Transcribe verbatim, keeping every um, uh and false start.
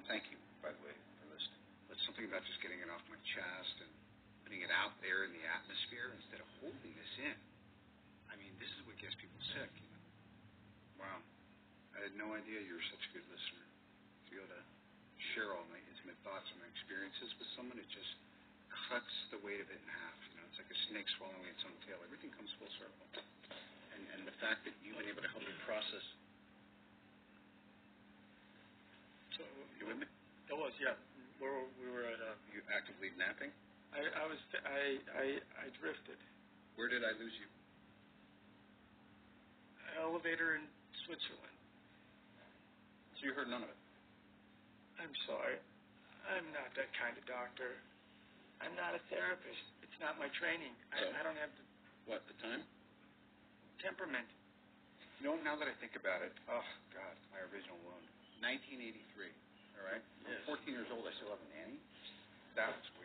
thank you, by the way, for listening. But something about just getting it off my chest and putting it out there in the atmosphere instead of holding this in. I mean, this is what gets people sick, you know. Wow. I had no idea you were such a good listener. To be able to share all my intimate thoughts and my experiences with someone, it just cuts the weight of it in half. You know, it's like a snake swallowing its own tail. Everything comes full circle. And, and the fact that you've been able to help me process. So, You with me? It was, yeah. We were, we were at a... You actively napping? I, I was, I, I, I drifted. Where did I lose you? Elevator in Switzerland. So you heard none of it? I'm sorry. I'm not that kind of doctor. I'm not a therapist. It's not my training. I, So? I don't have the... What, the time? Temperament. You know, now that I think about it, oh, God, my original wound. nineteen eighty-three, all right? Yes. I'm fourteen years old. I still have a nanny. That was